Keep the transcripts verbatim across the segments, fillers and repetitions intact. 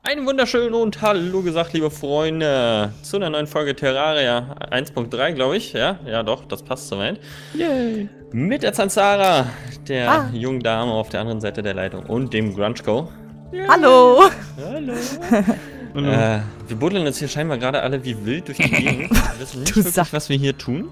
Einen wunderschönen und hallo gesagt, liebe Freunde, zu einer neuen Folge Terraria eins Punkt drei, glaube ich. Ja, ja doch, das passt soweit. Yay. Mit der Zanzara, der Ah. jungen Dame auf der anderen Seite der Leitung und dem Grunchco. Hallo! Hallo! Hallo. Äh, wir buddeln jetzt hier scheinbar gerade alle wie wild durch die Gegend. Wir wissen nicht Du wirklich, Sack. was wir hier tun.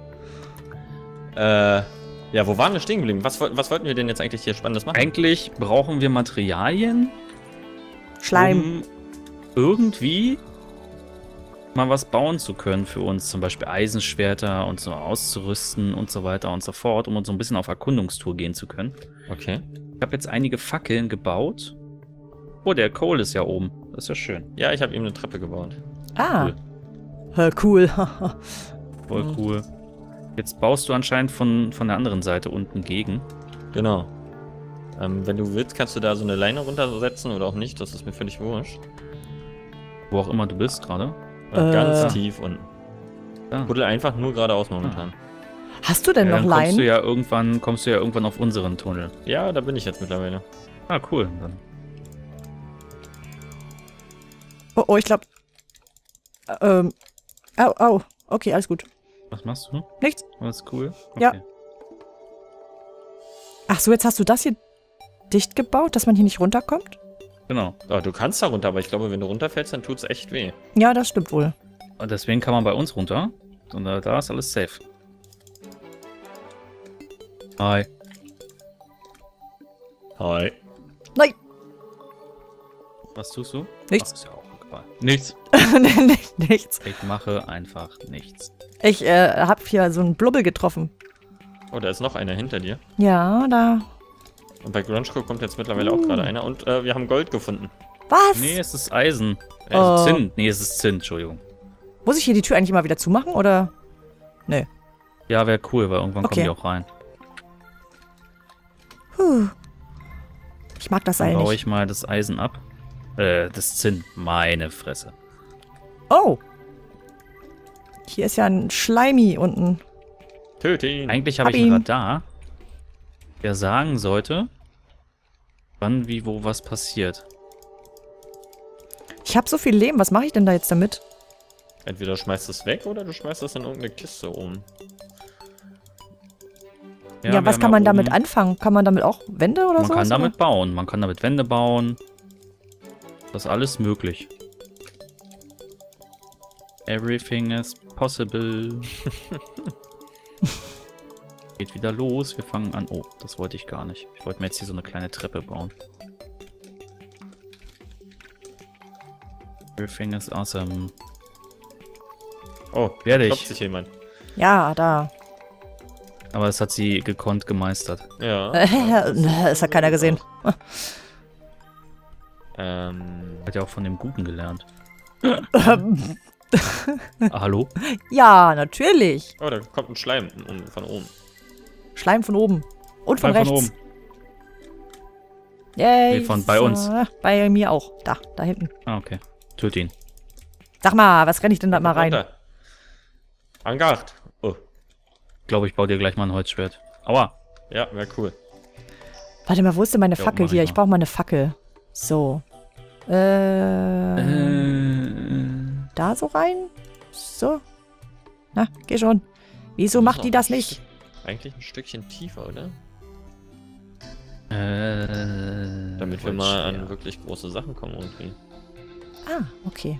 Äh, ja, wo waren wir stehen geblieben? Was, was wollten wir denn jetzt eigentlich hier Spannendes machen? Eigentlich brauchen wir Materialien, Schleim. um irgendwie mal was bauen zu können für uns. Zum Beispiel Eisenschwerter und so auszurüsten und so weiter und so fort, um uns so ein bisschen auf Erkundungstour gehen zu können. Okay. Ich habe jetzt einige Fackeln gebaut. Oh, der Cole ist ja oben. Das ist ja schön. Ja, ich habe ihm eine Treppe gebaut. Ah. Cool. Hä, cool. Voll Mhm. cool. Jetzt baust du anscheinend von, von der anderen Seite unten gegen. Genau. Ähm, wenn du willst, kannst du da so eine Leine runtersetzen oder auch nicht. Das ist mir völlig wurscht. Wo auch immer du bist gerade. Äh, Äh. Ganz tief unten. Da. Buddel einfach nur geradeaus momentan. Hast du denn Ja, noch dann kommst du Leinen? ja irgendwann, kommst du ja irgendwann auf unseren Tunnel. Ja, da bin ich jetzt mittlerweile. Ah, cool. Dann Oh, oh, ich glaube. Ähm. Au, au. Okay, alles gut. was machst du? Nichts. Alles cool? Ja. Ach so, jetzt hast du das hier dicht gebaut, dass man hier nicht runterkommt? Genau. Oh, du kannst da runter, aber ich glaube, wenn du runterfällst, dann tut's echt weh. Ja, das stimmt wohl. Und deswegen kann man bei uns runter. Und da, da ist alles safe. Hi. Hi. Nein. Was tust du? Nichts. Ach, ist ja auch egal. Nichts. Nicht, nichts. Ich mache einfach nichts. Ich äh, habe hier so einen Blubbel getroffen. Oh, da ist noch einer hinter dir. Ja, da. Und bei Grunchco kommt jetzt mittlerweile auch Uh. gerade einer. Und äh, wir haben Gold gefunden. Was? Nee, es ist Eisen. Äh, Oh. Zinn. Nee, es ist Zinn, Entschuldigung. Muss ich hier die Tür eigentlich immer wieder zumachen, oder? Nee. Ja, wäre cool, weil irgendwann Okay. kommen die auch rein. Puh. Ich mag das Dann Seil baue nicht. ich mal das Eisen ab. Äh, das Zinn. Meine Fresse. Oh. Hier ist ja ein Schleimi unten. Töte ihn. Eigentlich habe Hab ich ein ihn. Radar, der sagen sollte, wann, wie, wo was passiert. Ich habe so viel Lehm. Was mache ich denn da jetzt damit? Entweder schmeißt es weg oder du schmeißt es in irgendeine Kiste oben. Ja, wir was haben kann man ja damit oben- anfangen? Kann man damit auch Wände oder Man sowas? kann damit bauen. Man kann damit Wände bauen. Das ist alles möglich. Everything is possible. Geht wieder los. Wir fangen an. Oh, das wollte ich gar nicht. Ich wollte mir jetzt hier so eine kleine Treppe bauen. Everything is awesome. Oh, Werde klopft ich. sich jemand. Ja, da. Aber das hat sie gekonnt gemeistert. Ja. Das hat keiner gesehen. Ähm, Hat ja auch von dem Guten gelernt. Ähm, Ah, hallo? ja, natürlich. oh, da kommt ein Schleim um- von oben. Schleim von oben. Und von Schleim rechts. von Yay. Nee, von bei uns. Äh, Bei mir auch. Da, da hinten. Ah, okay. Töte ihn. Sag mal, was renne ich denn da mal rein? Runter. Angard. Oh, Ich glaube, ich baue dir gleich mal ein Holzschwert. Aua. ja, wäre cool. Warte mal, wo ist denn meine Jo, Fackel mach hier? ich Ich mal. brauche mal eine Fackel. So. Äh, Äh, Da so rein? So. Na, geh schon. Wieso Wir macht müssen die auch das ein nicht? Stück- Eigentlich ein Stückchen tiefer, oder? äh, Damit wir mal an Holzschwert. wirklich große Sachen kommen irgendwie. Ah, okay.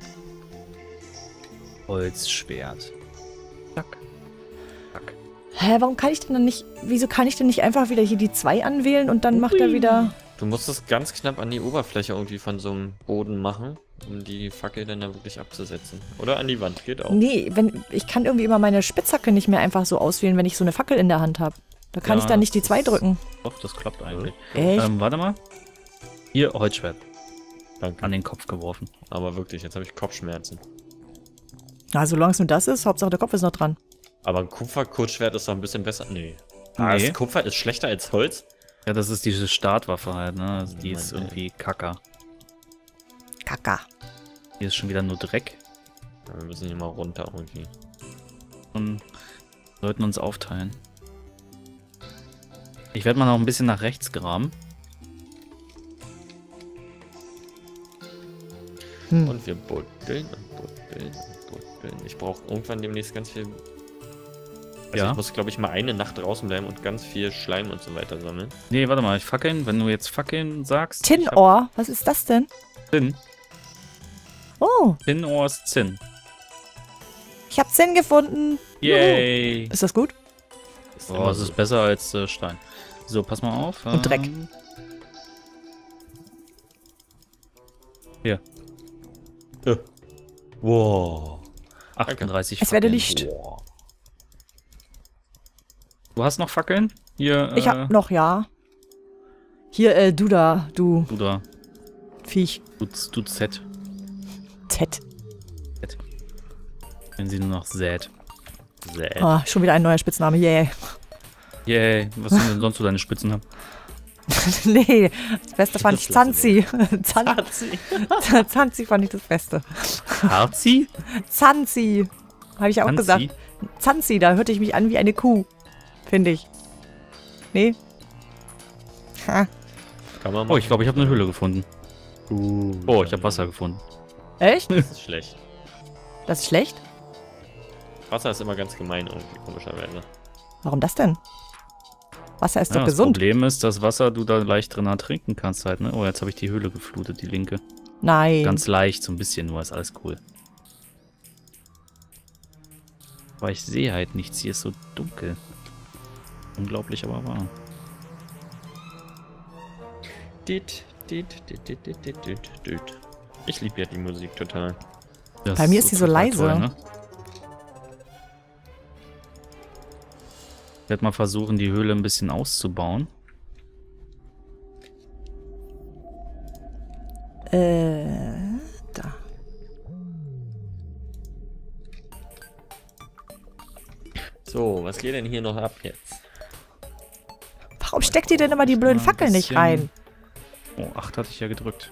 Holzschwert. Zack. Zack. Hä, warum kann ich denn dann nicht... Wieso kann ich denn nicht einfach wieder hier die zwei anwählen und dann macht er wieder... Du musst es ganz knapp an die Oberfläche irgendwie von so einem Boden machen, um die Fackel dann da wirklich abzusetzen. Oder an die Wand, geht auch. Nee, wenn, ich kann irgendwie immer meine Spitzhacke nicht mehr einfach so auswählen, wenn ich so eine Fackel in der Hand habe. Da kann Ja, ich dann nicht die das zwei ist- drücken. Doch, das klappt eigentlich. Echt? Ähm, warte mal. Hier, Holzschwert. Danke. An den Kopf geworfen. Aber wirklich, jetzt habe ich Kopfschmerzen. Na, solange es nur das ist, Hauptsache der Kopf ist noch dran. Aber ein Kupfer-Kurzschwert ist doch ein bisschen besser. Nee. Ah, Nee. das Kupfer ist schlechter als Holz? Ja, das ist diese Startwaffe halt, ne? Also die Mann, ist ey. irgendwie kacker. Kaka. Hier ist schon wieder nur Dreck. Ja, wir müssen hier mal runter irgendwie. Und sollten uns aufteilen. Ich werde mal noch ein bisschen nach rechts graben. Hm. Und wir buddeln und buddeln und buddeln. Ich brauche irgendwann demnächst ganz viel... Also Ja. ich muss, glaube ich, mal eine Nacht draußen bleiben und ganz viel Schleim und so weiter sammeln. Nee, warte mal, ich fackeln, wenn du jetzt fackeln sagst. Tinohr, was ist das denn? Zinn. Oh, Tinohr ist Zinn. ich habe Zinn gefunden. Yay. Juhu. Ist das gut? Ist Oh, immer es so. ist besser als äh, Stein. So, pass mal auf. Und Dreck. ähm, Hier, Ja. Wow. achtunddreißig Es werde Fackeln. Licht. Boah. Du hast noch Fackeln? Hier, Ich äh, hab noch, ja. Hier, äh, du da, du Du da, Viech. du, du Z. Ted. Wenn sie nur noch sät. Sehr. Ah, schon wieder ein neuer Spitzname, yeah. Yay, was sind denn sonst so deine Spitzen? Nee, das Beste fand ich Das lassen Zanzi. Zan Nazi. Zanzi fand ich das Beste. Harzi? Zanzi. Habe ich auch Hanzi? gesagt. Zanzi, da hörte ich mich an wie eine Kuh. Finde ich. Nee? Ha. Kann man Oh, ich glaube, ich habe eine Höhle gefunden. Uh, Oh, ich habe Wasser gefunden. Echt? Das ist schlecht. Das ist schlecht? Wasser ist immer ganz gemein irgendwie, komischerweise. Warum das denn? Wasser ist Ja, doch das gesund. Problem ist, dass Wasser du da leicht drin trinken kannst halt, ne? Oh, jetzt habe ich die Höhle geflutet, die linke. Nein. Ganz leicht, so ein bisschen nur, ist alles cool. Aber ich sehe halt nichts, hier ist so dunkel. Unglaublich, aber wahr. Dit, dit, dit, dit, dit, dit, dit, dit. Ich liebe ja die Musik total. Das Bei mir ist die so total leise. ne? Ich werde mal versuchen, die Höhle ein bisschen auszubauen. Äh, da. So, was geht denn hier noch ab jetzt? Warum steckt ihr denn immer die blöden Mal ein Fackeln nicht bisschen- rein? Oh, acht hatte ich ja gedrückt.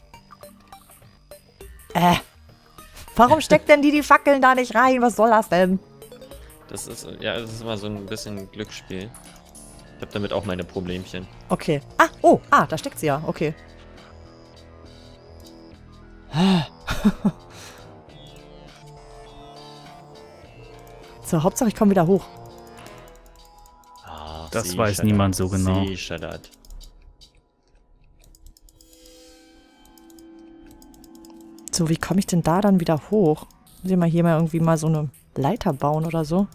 Äh. Warum steckt denn die die Fackeln da nicht rein? Was soll das denn? Das ist, ja, das ist immer so ein bisschen Glücksspiel. Ich habe damit auch meine Problemchen. Okay. Ah, oh, ah, da steckt sie ja. Okay. So, Hauptsache ich komme wieder hoch. Ach, Das sicher weiß dat, niemand so genau. sicher dat. So, wie komme ich denn da dann wieder hoch? Muss ich mal hier mal irgendwie mal so eine Leiter bauen oder so?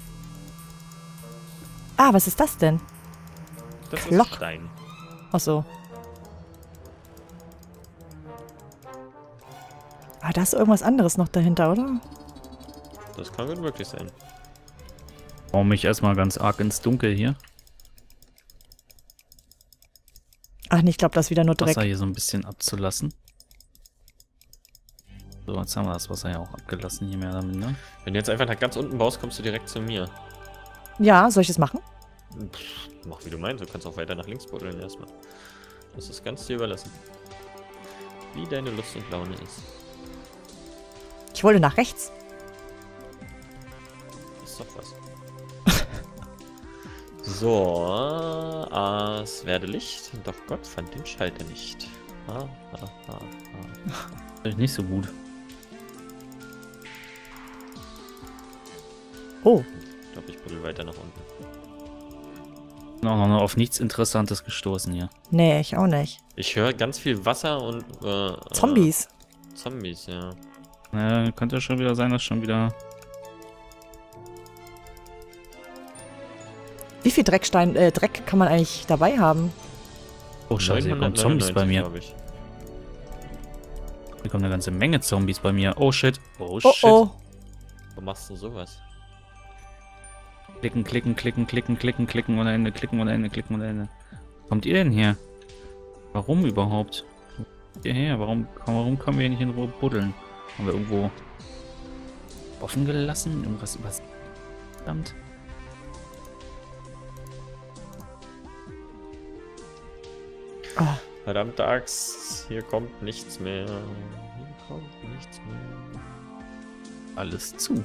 Ah, was ist das denn? Das Glock. ist Stein. Ach so. Ah, da ist irgendwas anderes noch dahinter, oder? Das kann gut möglich sein. Baue mich erstmal ganz arg ins Dunkel hier. Ach nee, ich glaube, das ist wieder nur Dreck. Wasser hier so ein bisschen abzulassen. So, jetzt haben wir das Wasser ja auch abgelassen hier mehr damit, ne? Wenn du jetzt einfach nach ganz unten baust, kommst du direkt zu mir. Ja, soll ich das machen? Pff, mach wie du meinst, du kannst auch weiter nach links buddeln erstmal. Das ist ganz dir überlassen. Wie deine Lust und Laune ist. Ich wollte nach rechts. Ist doch was. So, äh, es werde Licht, doch Gott fand den Schalter nicht. Ha, ha, ha, ha. Finde ich nicht so gut. Oh, Ich glaube, ich buddel weiter nach unten. Bin auch noch auf nichts Interessantes gestoßen hier. nee, ich auch nicht. Ich höre ganz viel Wasser und äh, Zombies. Äh, Zombies, ja. Äh, könnte schon wieder sein, dass schon wieder... Wie viel Dreckstein, äh, Dreck kann man eigentlich dabei haben? Oh scheiße, hier kommen Zombies bei mir. glaub ich. Hier kommt eine ganze Menge Zombies bei mir. Oh shit. Oh Oh, shit. oh. Warum machst du sowas? Klicken, klicken, klicken, klicken, klicken, klicken ohne Ende, klicken ohne Ende, klicken ohne Ende. Kommt ihr denn hier? Warum überhaupt? Hierher, warum, warum können wir hier nicht in Ruhe buddeln? Haben wir irgendwo offen gelassen? Irgendwas übers... Verdammt. Oh. Verdammte Axt, hier kommt nichts mehr. Hier kommt nichts mehr. Alles zu.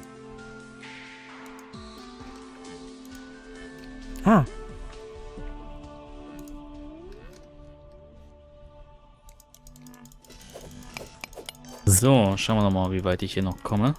Ah. So, schauen wir nochmal, wie weit ich hier noch komme.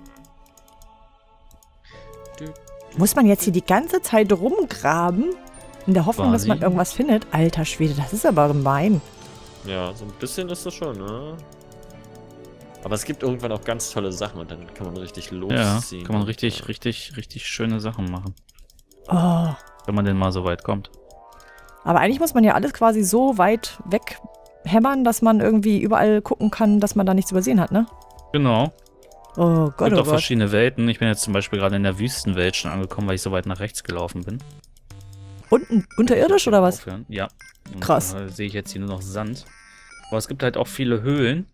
Muss man jetzt hier die ganze Zeit rumgraben? In der Hoffnung, dass man Quasi. irgendwas findet? Alter Schwede, das ist aber gemein. Ja, so ein bisschen ist das schon, ne? Aber es gibt irgendwann auch ganz tolle Sachen und dann kann man richtig Ja, losziehen. kann man richtig, richtig, richtig schöne Sachen machen. Oh. Wenn man denn mal so weit kommt. Aber eigentlich muss man ja alles quasi so weit weghämmern, dass man irgendwie überall gucken kann, dass man da nichts übersehen hat, ne? Genau. Oh Es Gott, gibt oh auch Gott. verschiedene Welten. Ich bin jetzt zum Beispiel gerade in der Wüstenwelt schon angekommen, weil ich so weit nach rechts gelaufen bin. Unten, unterirdisch oder was? Aufhören. Ja. Und Krass. Da sehe ich jetzt hier nur noch Sand. Aber es gibt halt auch viele Höhlen,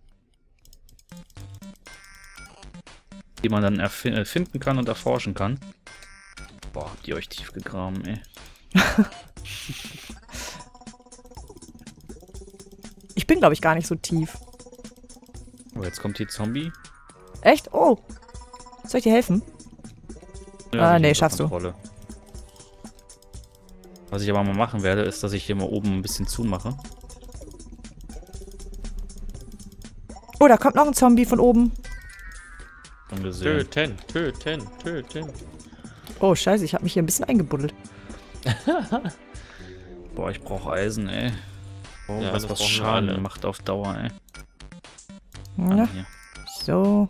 die man dann erfi- äh, finden kann und erforschen kann. Boah, habt ihr euch tief gegraben, ey. Ich bin, glaube ich, gar nicht so tief. Oh, jetzt kommt die Zombie. Echt? Oh. Soll ich dir helfen? Ah, hab ich nee, unter schaffst du. Kontrolle. Was ich aber mal machen werde, ist, dass ich hier mal oben ein bisschen zumache. Oh, da kommt noch ein Zombie von oben. Schon gesehen. Töten, töten, töten. Oh, scheiße, ich habe mich hier ein bisschen eingebuddelt. Boah, ich brauche Eisen, ey. Oh, Ja, was, das was brauchen wir Schaden alle. macht auf Dauer, ey. Ja, Hier. so.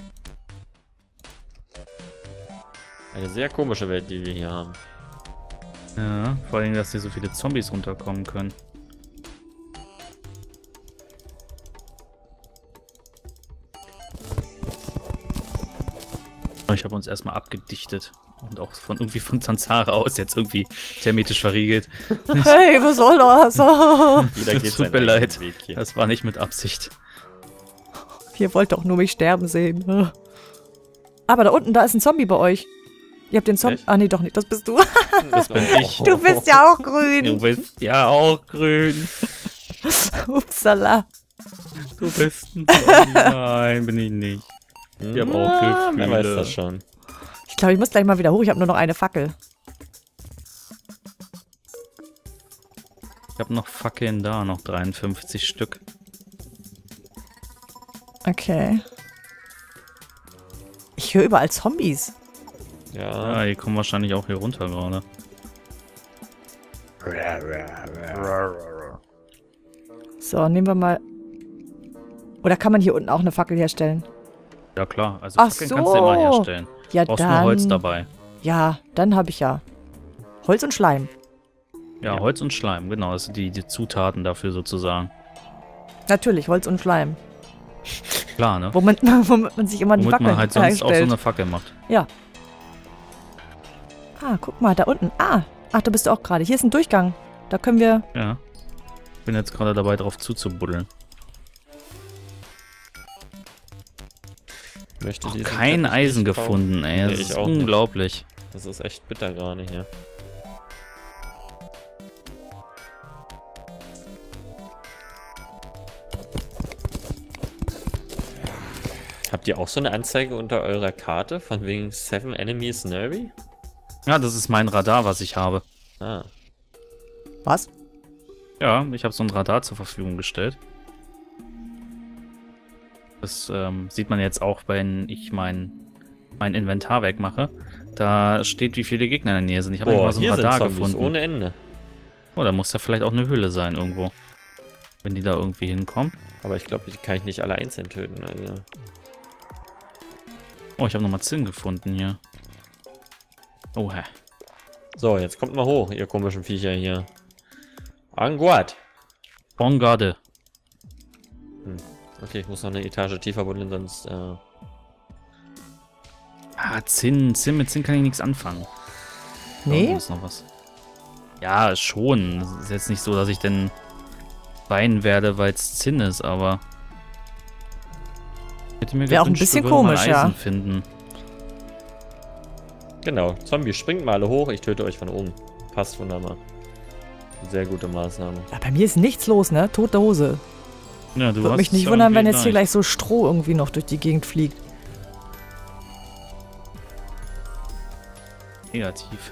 Eine sehr komische Welt, die wir hier haben. Ja, vor allem, dass hier so viele Zombies runterkommen können. Ich habe uns erstmal abgedichtet. Und auch von irgendwie von Zanzara aus jetzt irgendwie thermetisch verriegelt. Hey, was soll das? Jeder Es geht tut seinen mir eigenen leid. Weg hier. Das war nicht mit Absicht. Ihr wollt doch nur mich sterben sehen. Aber da unten, da ist ein Zombie bei euch. Ihr habt den Zombie... Echt? Ah, nee, doch nicht. Das bist du. Das bin ich. Du bist ja auch Du grün. bist ja auch grün. Upsala. Du bist ein Zombie. Nein, bin ich nicht. Ich hab auch Ja, wer weiß Gefühle. das schon. Ich glaube, ich muss gleich mal wieder hoch. Ich habe nur noch eine Fackel. Ich habe noch Fackeln da, noch dreiundfünfzig Stück. Okay. Ich höre überall Zombies. Ja. Ja, die kommen wahrscheinlich auch hier runter gerade. So, nehmen wir mal... Oder kann man hier unten auch eine Fackel herstellen? Ja klar, also Ach Fackeln kannst du immer so. herstellen. Ja, Brauchst nur dann... Holz dabei. Ja, dann habe ich ja Holz und Schleim. Ja, Ja. Holz und Schleim, genau, das sind die, die Zutaten dafür sozusagen. Natürlich, Holz und Schleim. Klar, ne? Womit, womit man sich immer die Womit Fackeln man halt sonst auch so herstellt. eine Fackel macht. Ja. Ah, guck mal, da unten. Ah, ach, da bist du auch gerade. Hier ist ein Durchgang. Da können wir... Ja. Bin jetzt gerade dabei, drauf zuzubuddeln. Möchte Auch diesen kein Teppich Eisen nicht kaufen. gefunden, ey. Nee, Das ich ist auch nicht. unglaublich. Das ist echt bitter gerade hier. Habt ihr auch so eine Anzeige unter eurer Karte von wegen Seven Enemies Nervy? Ja, das ist mein Radar, was ich habe. Ah. Was? Ja, ich habe so ein Radar zur Verfügung gestellt. Das ähm, sieht man jetzt auch, wenn ich mein, mein Inventar wegmache. Da steht, wie viele Gegner in der Nähe sind. Ich habe Boah, mal so ein hier sind Radar Zombies gefunden. ohne Ende. Oh, da muss ja vielleicht auch eine Höhle sein irgendwo. Wenn die da irgendwie hinkommen. Aber ich glaube, die kann ich nicht alle einzeln töten. Also. Oh, ich habe nochmal Zinn gefunden hier. Oh, hä. So, jetzt kommt mal hoch, ihr komischen Viecher hier. Anguat. Bon Garde. Okay, ich muss noch eine Etage tiefer buddeln, sonst... Äh Ah, Zinn. Zinn, mit Zinn kann ich nichts anfangen. Da Nee? unten ist noch was. Ja, schon. Es ist jetzt nicht so, dass ich denn weinen werde, weil es Zinn ist, aber... Hätte mir Wäre auch ein gewünscht, bisschen wir würden mal komisch, ja. Eisen finden. Genau, Zombie, springt mal alle hoch, ich töte euch von oben. Passt wunderbar. Sehr gute Maßnahme. Ja, bei mir ist nichts los, ne? Tote Hose. Ja, du Würde hast mich es nicht ja wundern, wenn irgendwie jetzt hier leicht. gleich so Stroh irgendwie noch durch die Gegend fliegt. Negativ.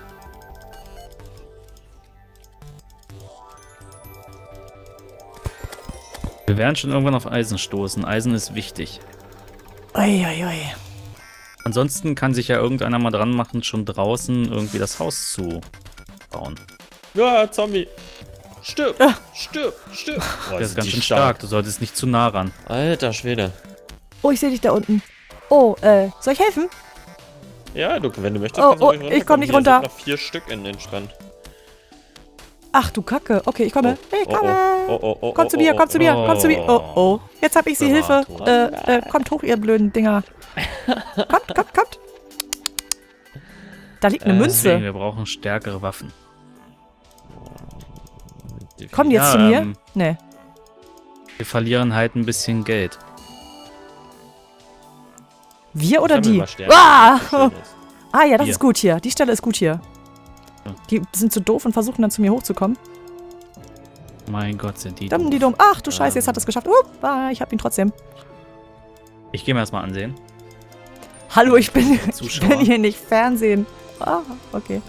Wir werden schon irgendwann auf Eisen stoßen. Eisen ist wichtig. Uiuiui. Ansonsten kann sich ja irgendeiner mal dran machen, schon draußen irgendwie das Haus zu bauen. Ja, Zombie. Stirb, Ah. stirb, stirb. Boah, Der ist sind ganz die schön stark. Du solltest nicht zu nah ran. Alter Schwede. Oh, ich sehe dich da unten. Oh, äh, soll ich helfen? Ja, du, wenn du möchtest, Oh, kannst du oh, ruhig ich komm runterkommen. nicht Hier runter. sind noch vier Stück in entspannt. Ach du Kacke. Okay, ich komme. Oh, Ich oh, komme. oh, oh, oh, komm zu oh, mir, oh, komm zu mir, oh. komm zu mir. Oh, oh. Jetzt hab ich sie. Hilfe. Privat. Äh, äh, kommt hoch, ihr blöden Dinger. Kommt, kommt, kommt. Da liegt eine Äh, Münze. Deswegen, wir brauchen stärkere Waffen. Kommen die jetzt Ja, zu mir? ähm, Nee. Wir verlieren halt ein bisschen Geld. Wir oder Sammel die? mal Sterne, Ah! was schön ist. Ah ja, das Hier. ist gut hier. Die Stelle ist gut hier. Ja. Die sind zu doof und versuchen dann zu mir hochzukommen. Mein Gott, sind die Dumm, doof. die dumm. Ach du Scheiße, Ähm. jetzt hat es geschafft. Uh, ah, ich hab ihn trotzdem. Ich gehe mir erstmal ansehen. Hallo, ich bin, ich Zuschauer. bin hier nicht Fernsehen. Ah, okay.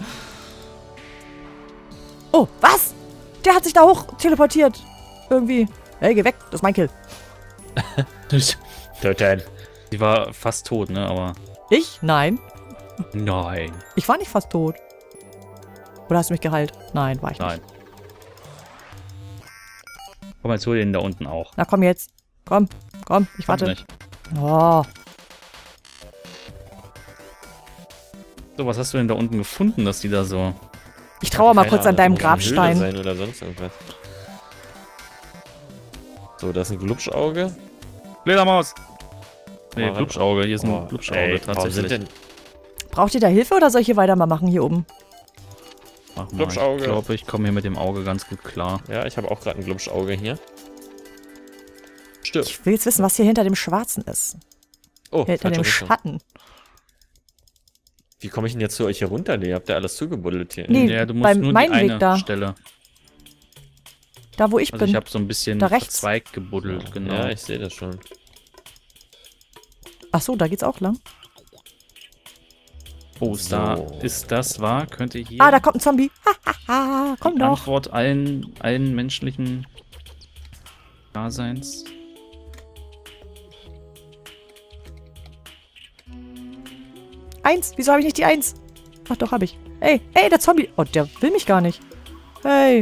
Oh, was? Der hat sich da hoch teleportiert. Irgendwie. Hey, geh weg. Das ist mein Kill. Töten. Die war fast tot, ne? Aber Ich? Nein. nein, Ich war nicht fast tot. Oder hast du mich geheilt? Nein, war ich nein. nicht. Komm, jetzt hol den da unten auch. Na komm jetzt. Komm, komm, ich Kommt warte. nicht. Oh. So, was hast du denn da unten gefunden, dass die da so... Ich trauere mal Keine kurz an Ahnung, deinem das muss eine Höhle Grabstein. sein oder sonst irgendwas. So, das ist ein Glubschauge. Fledermaus! Nee, Oh, Glubschauge. Hier ist ein Oh, Glubschauge ey, warum tatsächlich. sind denn Braucht ihr da Hilfe oder soll ich hier weiter mal machen hier oben? Mach mal. Glubschauge? Ich glaube, ich komme hier mit dem Auge ganz gut klar. Ja, ich habe auch gerade ein Glubschauge hier. Stimmt. Ich will jetzt wissen, was hier hinter dem Schwarzen ist. Oh, Hinter falsche dem Richtung. Schatten. Wie komme ich denn jetzt zu euch hier runter? Nee, habt ihr alles zugebuddelt hier? Nee, Ja, du musst beim- nur mein die eine Weg da. Stelle. Da, wo ich Also ich bin. habe so ein bisschen Da rechts. verzweigt gebuddelt, genau. Ja, ich sehe das schon. Ach so, da geht's auch lang. Oh, So. da ist das wahr? Könnte hier Ah, da kommt ein Zombie. Hahaha, komm die doch. Antwort allen, allen menschlichen Daseins. Eins. Wieso habe ich nicht die Eins? Ach doch, habe ich. Ey, ey, der Zombie. Oh, der will mich gar nicht. Hey.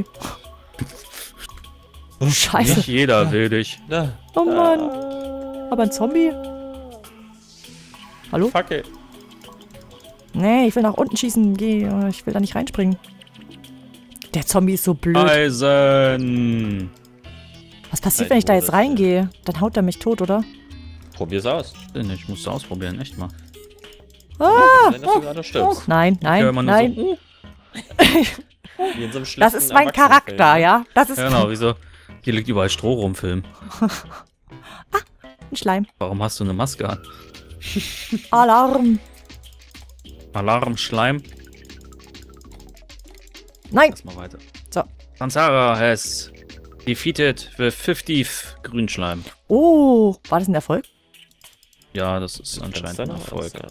Scheiße. Nicht jeder will dich. Na, Oh Mann. Aber ein Zombie? Hallo? fuck it. Nee, ich will nach unten schießen. Geh, ich will da nicht reinspringen. Der Zombie ist so blöd. Eisen! Was passiert, wenn ich da jetzt reingehe? Dann haut er mich tot, oder? Probier's aus. Ich musste ausprobieren, echt mal. Ah, Kann sein, dass du gerade stirbst. nein, Ich höre immer nein, nur nein. so, uh, Wie in so einem Das schlechten ist mein Erwachsenenfilm, Charakter, ne? ja? Das ist ja, genau, wieso? Hier liegt überall Stroh rum, Film. ein Schleim. Warum hast du eine Maske an? Alarm. Alarm, Schleim. Nein. Lass mal weiter. So. Sansara has defeated the fiftieth Grünschleim. Oh, war das ein Erfolg? Ja, das ist Kannst anscheinend du ein noch Erfolg. was, ja.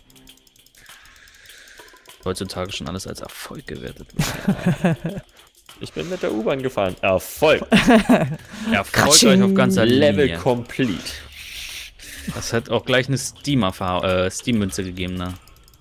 Heutzutage schon alles als Erfolg gewertet wird. Ich bin mit der U-Bahn gefahren. Erfolg. Erfolg euch auf ganzer Level Linie. complete. Das hat auch gleich eine Steam-Erfahrung, äh, Steam-Münze gegeben, ne?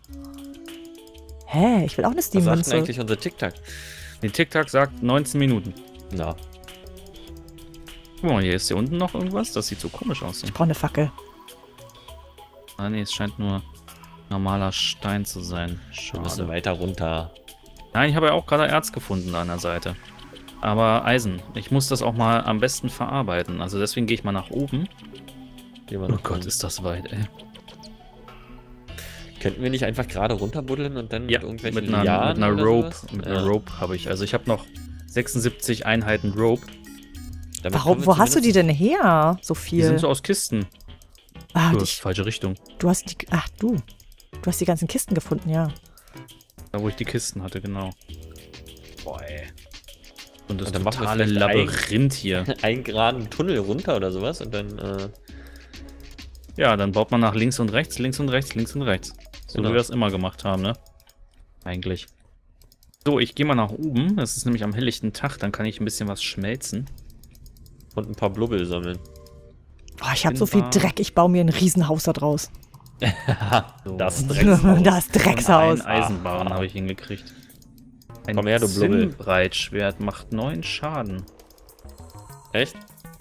Hä, ich will auch eine Was sagt denn Steam-Münze. eigentlich unser TikTok? Die TikTok sagt neunzehn Minuten. Na, Guck mal, hier ist hier unten noch irgendwas. Das sieht so komisch aus. Ich brauche eine Fackel. Ah, nee, es scheint nur normaler Stein zu sein. wir müssen Schade. weiter runter. Nein, ich habe ja auch gerade Erz gefunden an der Seite. Aber Eisen. Ich muss das auch mal am besten verarbeiten. Also deswegen gehe ich mal nach oben. Gehen wir Oh noch Gott, rein. ist das weit, ey. Könnten wir nicht einfach gerade runterbuddeln und dann Ja, mit irgendwelchen mit einer, Lianen mit einer oder Rope. sowas? Mit Ja. einer Rope habe ich. Also ich habe noch sechsundsiebzig Einheiten Rope. Damit Warum, können wir wo hast du die zumindest- denn her? So Die viel. sind so aus Kisten. ah, Uah, ich, falsche Richtung. du hast die. Ach, du. Du hast die ganzen Kisten gefunden, ja. Da, wo ich die Kisten hatte, genau. Boah, ey. Und das Und dann machen wir totale vielleicht ein- Labyrinth hier. einen geraden Tunnel runter oder sowas und dann, äh, Ja, dann baut man nach links und rechts, links und rechts, links und rechts. So Genau. wie wir das immer gemacht haben, ne? Eigentlich. So, ich gehe mal nach oben. Es ist nämlich am helllichten Tag, dann kann ich ein bisschen was schmelzen. und ein paar Blubbel sammeln. Boah, ich habe so viel Dreck, ich baue mir ein Riesenhaus da draus. So. Das Dreckshaus. Das Dreckshaus. Und ein Eisenbahn habe ich hingekriegt. Ein Komm her, du Blubbel. Zinnbreitschwert macht neun Schaden. Echt?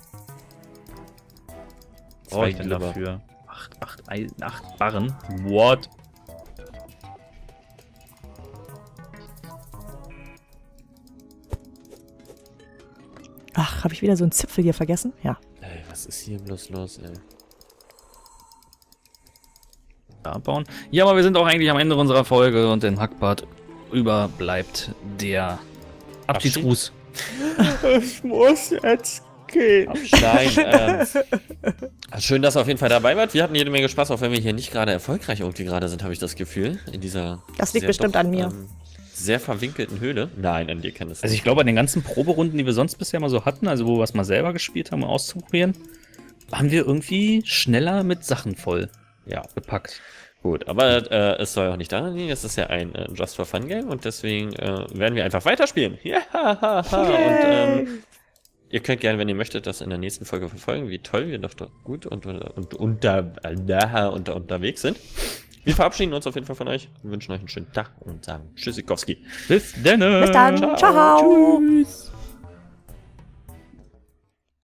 Was brauche ich denn dafür? Acht, acht, Eisen, acht Barren? What? Ach, habe ich wieder so einen Zipfel hier vergessen? Ja. Ey, was ist hier bloß los, ey? Abbauen. Ja, aber wir sind auch eigentlich am Ende unserer Folge und in Hackbad überbleibt der Abschiedsgruß. Ich muss jetzt gehen. Nein, ähm, schön, dass ihr auf jeden Fall dabei wart. Wir hatten jede Menge Spaß, auch wenn wir hier nicht gerade erfolgreich irgendwie gerade sind, habe ich das Gefühl. In dieser Das liegt sehr bestimmt doch, an mir. Ähm, sehr verwinkelten Höhle. Nein, an dir kann es Also ich glaube, an den ganzen Proberunden, die wir sonst bisher mal so hatten, also wo wir es mal selber gespielt haben, um auszuprobieren, haben wir irgendwie schneller mit Sachen voll ja gepackt. Gut, aber äh, es soll auch nicht daran liegen, es ist ja ein äh, Just for Fun Game und deswegen äh, werden wir einfach weiterspielen. Ja, ha, ha. Und ähm, ihr könnt gerne, wenn ihr möchtet, das in der nächsten Folge verfolgen, wie toll wir doch, doch gut und, und, und unter, äh, unter, unterwegs sind. Wir verabschieden uns auf jeden Fall von euch, wünschen euch einen schönen Tag und sagen Tschüssikowski. Bis dann. Bis dann. Ciao. Ciao. Tschüss.